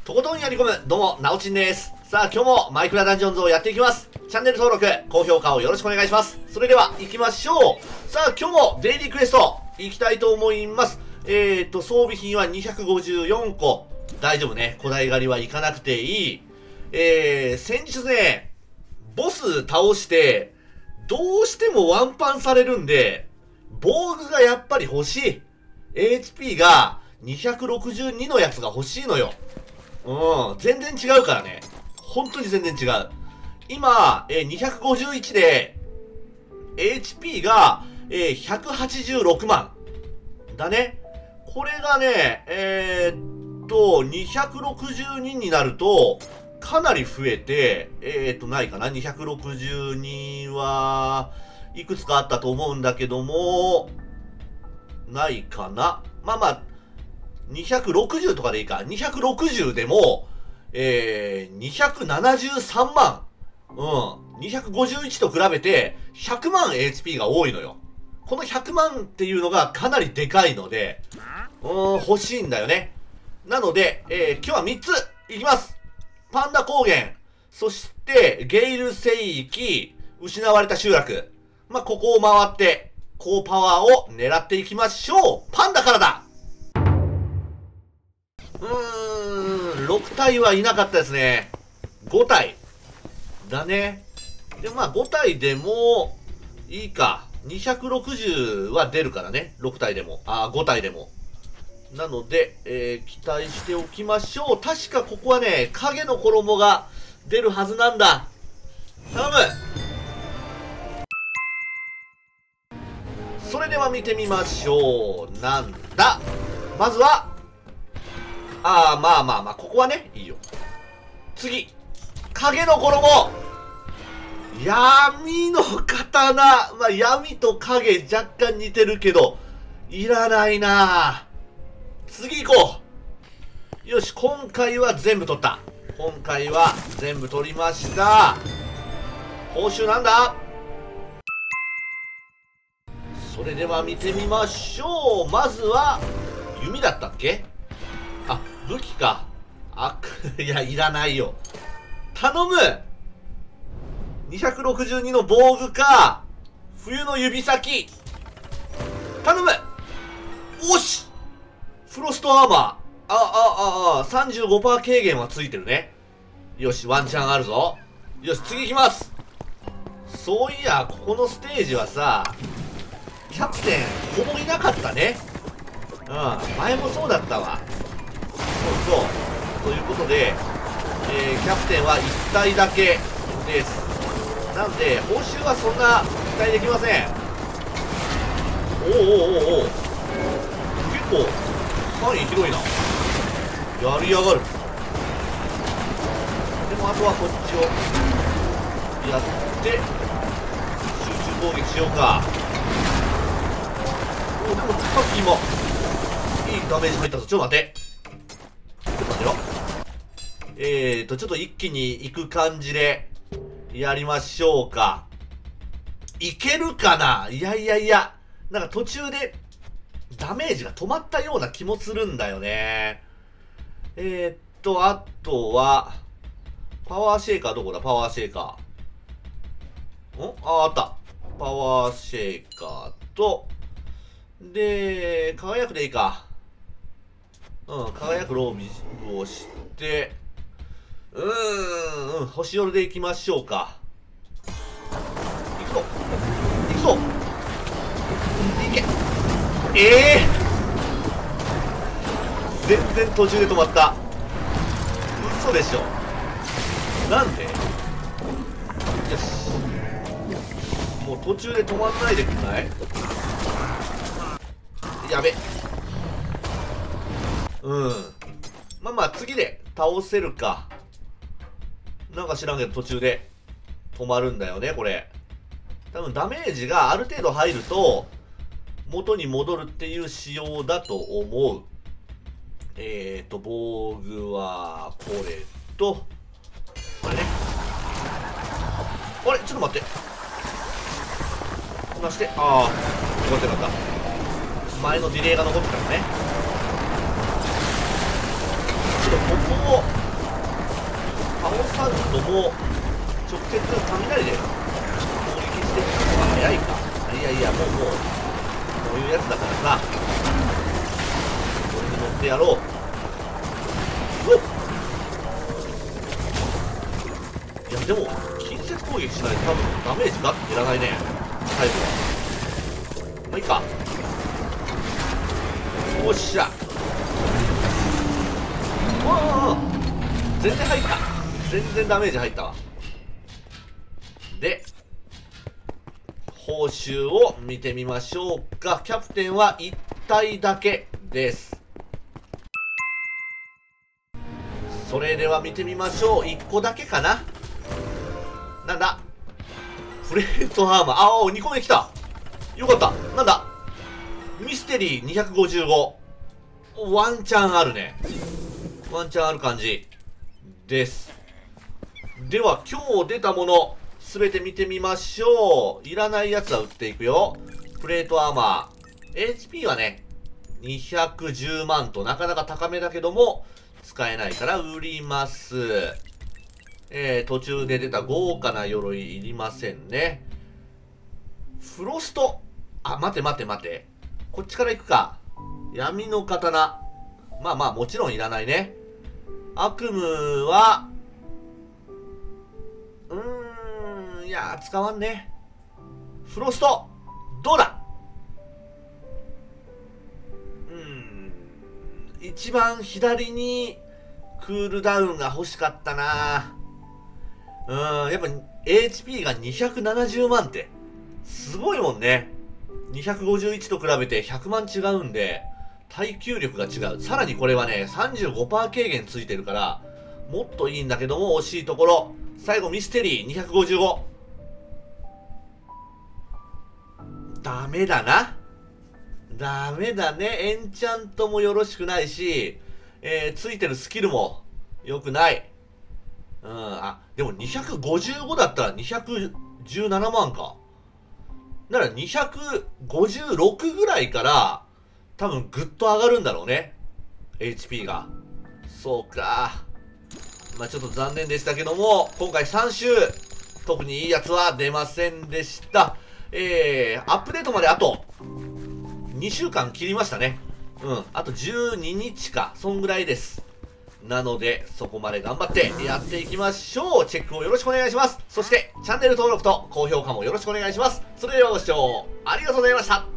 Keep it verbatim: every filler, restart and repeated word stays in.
とことんやり込む、どうも、なおちんです。さあ、今日もマイクラダンジョンズをやっていきます。チャンネル登録、高評価をよろしくお願いします。それでは、行きましょう。さあ、今日もデイリークエスト、行きたいと思います。えーと、装備品はにひゃくごじゅうよんこ。大丈夫ね。古代狩りは行かなくていい。えー、先日ね、ボス倒して、どうしてもワンパンされるんで、防具がやっぱり欲しい。エイチピー がにひゃくろくじゅうにのやつが欲しいのよ。うん、全然違うからね。本当に全然違う。今、えー、にひゃくごじゅういちで、エイチピー が、えー、ひゃくはちじゅうろくまん。だね。これがね、えー、っと、にひゃくろくじゅうにになると、かなり増えて、えー、っと、ないかな ?にひゃくろくじゅうに は、いくつかあったと思うんだけども、ないかなまあまあ、にひゃくろくじゅうとかでいいか。にひゃくろくじゅうでも、えー、にひゃくななじゅうさんまん。うん。にひゃくごじゅういちと比べて、ひゃくまん エイチピー が多いのよ。このひゃくまんっていうのがかなりでかいので、うーん、欲しいんだよね。なので、えー、今日はみっついきます。パンダ高原、そして、ゲイル聖域、失われた集落。まあ、ここを回って、高パワーを狙っていきましょう。パンダからだ。うーん、ろくたいはいなかったですね。ごたい。だね。で、まあごたいでも、いいか。にひゃくろくじゅうは出るからね。ろくたいでも。あ、ごたいでも。なので、えー、期待しておきましょう。確かここはね、影の衣が出るはずなんだ。頼む。それでは見てみましょう。なんだ。まずは、ああ、まあまあまあ、ここはね、いいよ。次。影の衣。闇の刀。まあ、闇と影若干似てるけど、いらないな。次行こう。よし、今回は全部取った。今回は全部取りました。報酬なんだ？それでは見てみましょう。まずは、弓だったっけ？あ、武器か。あ、いや、いらないよ。頼む！ にひゃくろくじゅうに の防具か、冬の指先。頼む！おし！フロストアーマー。あ、あ、あ、あ、さんじゅうごパーセント 軽減はついてるね。よし、ワンチャンあるぞ。よし、次行きます。そういや、ここのステージはさ、キャプテン、ほぼいなかったね。うん、前もそうだったわ。そうそう。ということで、えー、キャプテンはいったいだけです。なんで、報酬はそんな期待できません。おおおおおお。結構、範囲広いな。やりやがる。でも、あとはこっちをやって、集中攻撃しようか。おお、でもさっき今、いいダメージ入ったぞ。ちょっと待って。ちょっと待ってよ。えーと、ちょっと一気に行く感じで、やりましょうか。いけるかな？いやいやいや。なんか途中で、ダメージが止まったような気もするんだよね。えーっと、あとは、パワーシェイカーどこだ？パワーシェイカー。んあ、あった。パワーシェイカーと、で、輝くでいいか。うん、輝くロービブをして、うーん、うん、星夜でいきましょうか。行くぞ行くぞ行けええー、全然途中で止まった。嘘でしょ。なんで？よし。もう途中で止まんないでくんない？やべ。うん。まあまあ次で倒せるか。なんか知らんけど途中で止まるんだよね、これ。多分ダメージがある程度入ると元に戻るっていう仕様だと思う。えーと、防具はこれと、これね。あれちょっと待って。こんなして、ああ、残ってなかった。前のディレイが残ってたのね。 けど、ここを倒さずとも、直接雷で攻撃していくのが早いか。いやいや、もう、もう、こういうやつだからさ、これに乗ってやろう。うっいや、でも、近接攻撃しないと多分ダメージガッと減らないね、最後は。まあいいか。おっしゃ。おお全然入った。全然ダメージ入ったわ。で、報酬を見てみましょうか。キャプテンはいったいだけです。それでは見てみましょう。いっこだけかな。なんだプレートアーマー。ああ、にこめ来た。よかった。なんだミステリーにひゃくごじゅうご。ワンチャンあるね。ワンチャンある感じです。では、今日出たもの、すべて見てみましょう。いらないやつは売っていくよ。プレートアーマー。エイチピー はね、にひゃくじゅうまんとなかなか高めだけども、使えないから売ります。えー、途中で出た豪華な鎧いりませんね。フロスト。あ、待て待て待て。こっちから行くか。闇の刀。まあまあ、もちろんいらないね。悪夢は、うーん、いやー、使わんね。フロスト。どうだうーん、一番左にクールダウンが欲しかったな。うーん、やっぱ エイチピー がにひゃくななじゅうまんって、すごいもんね。にひゃくごじゅういちと比べてひゃくまん違うんで、耐久力が違う。さらにこれはね、さんじゅうごパーセント 軽減ついてるから、もっといいんだけども、惜しいところ。最後ミステリーにひゃくごじゅうご。ダメだな。ダメだね。エンチャントもよろしくないし、えー、ついてるスキルも良くない。うん、あ、でもにひゃくごじゅうごだったらにひゃくじゅうななまんか。ならにひゃくごじゅうろくぐらいから、多分ぐっと上がるんだろうね。エイチピー が。そうか。まあちょっと残念でしたけども、今回さん週、特にいいやつは出ませんでした。えー、アップデートまであと、にしゅうかん切りましたね。うん。あとじゅうににちか。そんぐらいです。なので、そこまで頑張ってやっていきましょう。チェックをよろしくお願いします。そして、チャンネル登録と高評価もよろしくお願いします。それではご視聴ありがとうございました。